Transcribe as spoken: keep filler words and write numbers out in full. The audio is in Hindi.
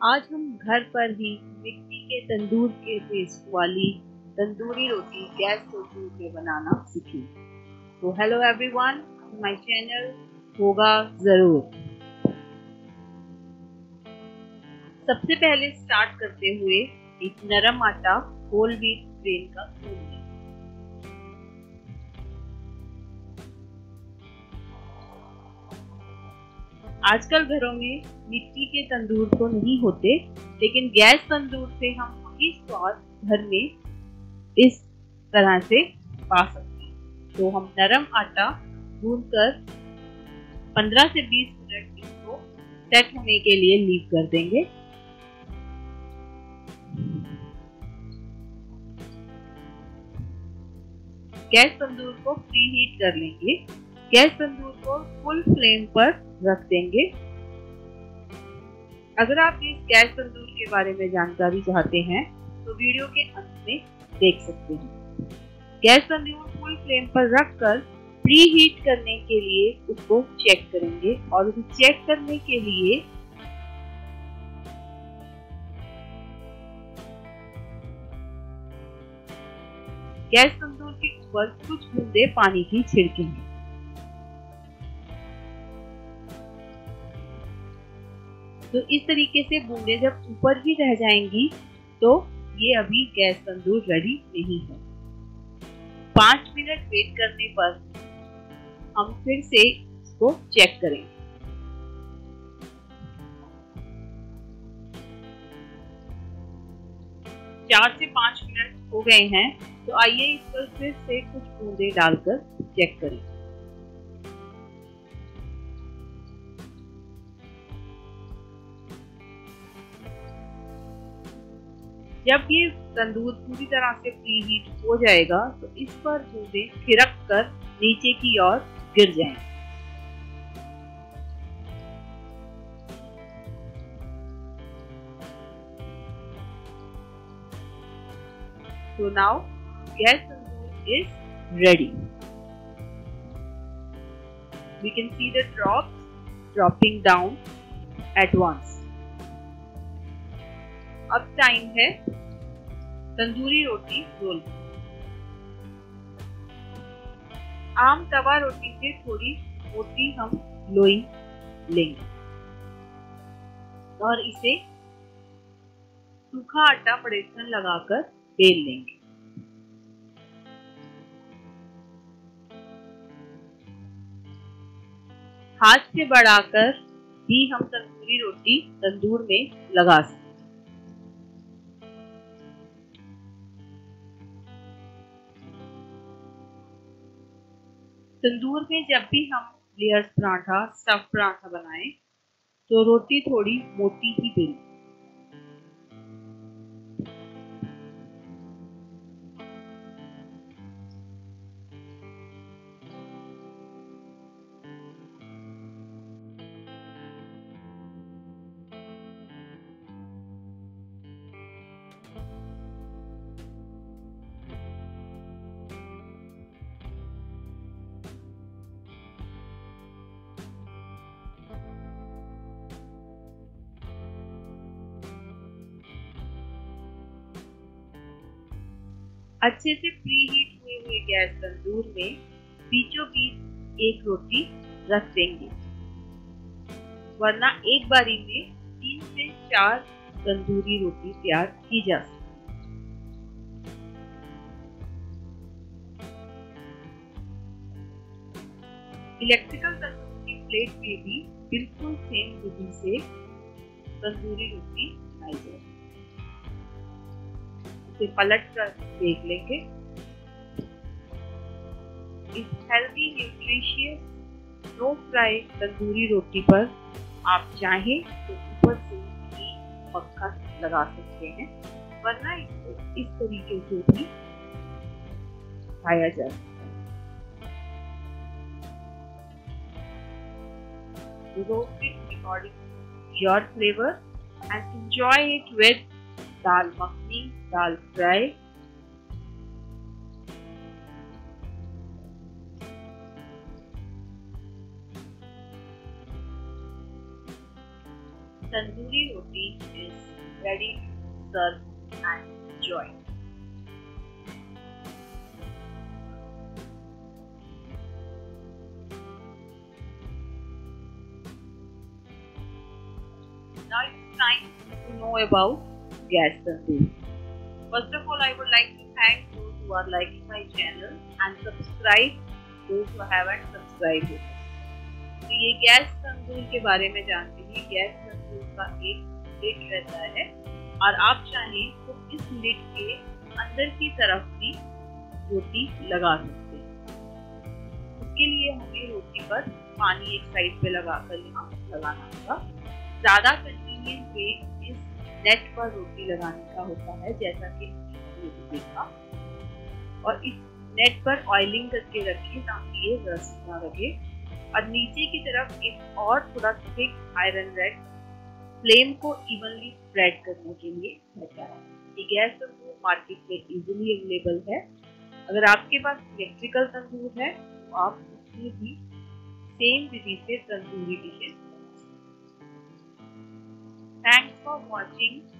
आज हम घर पर ही मिट्टी के तंदूर के टेस्ट वाली तंदूरी रोटी गैस तंदूर में बनाना सीखेंगे। तो हेलो एवरीवन, माय चैनल होगा जरूर। सबसे पहले स्टार्ट करते हुए एक नरम आटा होल व्हीट ग्रेन का गूंद लें। आजकल घरों में मिट्टी के तंदूर तो नहीं होते, लेकिन गैस तंदूर से हम वही स्वाद घर में इस तरह से पा सकते हैं। तो हम नरम आटा गूंथकर पंद्रह से बीस मिनट इसको सेट होने के लिए लीव कर देंगे। गैस तंदूर को प्री हीट कर लेंगे। गैस तंदूर को फुल फ्लेम पर रख देंगे। अगर आप इस गैस तंदूर के बारे में जानकारी चाहते हैं तो वीडियो के अंत में देख सकते हैं। गैस तंदूर फुल फ्लेम पर रखकर प्री हीट करने के लिए उसको चेक करेंगे और उसे चेक करने के लिए गैस तंदूर के ऊपर कुछ बूंदे पानी की छिड़केंगे। तो इस तरीके से बूंदे जब ऊपर ही रह जाएंगी तो ये अभी गैस तंदूर रेडी नहीं है। पाँच मिनट वेट करने पर हम फिर से इसको चेक करेंगे। चार से पाँच मिनट हो गए हैं, तो आइए इस पर फिर से कुछ बूंदे डालकर चेक करें। जब ये तंदूर पूरी तरह से प्री हीट हो जाएगा तो इस पर बूंदे थिरक कर नीचे की ओर गिर जाएंगे। So now gas tandoor is ready. We can see the drops dropping down at once. अब टाइम है तंदूरी रोटी रोल। आम तवा रोटी से थोड़ी मोटी हम लोई लेंगे और इसे सूखा आटा पड़ेसन लगाकर बेल लेंगे। हाथ से बढ़ाकर भी हम तंदूरी रोटी तंदूर में लगा सकते हैं। तंदूर में जब भी हम लेयर्स पराठा, स्टफ पराठा बनाएं तो रोटी थोड़ी मोटी ही बेलें। अच्छे से प्री हीट हुए हुए गैस तंदूर में बीचों बीच एक रोटी रख देंगे, वरना एक बारी में तीन से चार तंदूरी रोटी तैयार की जा सकती है। इलेक्ट्रिकल तंदूर की प्लेट में भी बिल्कुल सेम विधि से तंदूरी रोटी बनाई जाएगी। इसे पलट कर देख लेंगे। इस healthy nutritious no fry tandoori रोटी पर आप चाहें तो ऊपर से घी मक्खन लगा सकते हैं, वरना इसको इस तरीके से भी खाया जा सकता है। Roast it according to your flavour and enjoy it with dal makhani, dal fry. tandoori roti is ready to serve and enjoy. Now it's time to know about gas tandoor. First of all, I would like to thank those who are liking my channel and subscribe those who haven't subscribed it. तो ये गैस तंदूर के बारे में जानते हैं। गैस तंदूर का एक लिड रहता है और आप चाहें तो इस लिड के अंदर की तरफ भी रोटी लगा सकते हैं। उसके लिए हमें रोटी पर पानी एक साइड पे लगाकर यहाँ लगाना होगा। ज्यादा कन्वीनियंट वे इस नेट पर रोटी लगाने का होता है, जैसा कि हमने देखा। और इस नेट पर ऑयलिंग करके रखें ताकि ये रस्ट ना लगे। और नीचे की तरफ एक और थोड़ा थिक आयरन रॉड फ्लेम को इवनली स्प्रेड करने के लिए रखा है। ये गैस तंदूर मार्केट में इजीली अवेलेबल है। अगर आपके पास इलेक्ट्रिकल तंदूर है तो आप उसमें भी सेम विधि से tandoori dishes. Thanks for watching.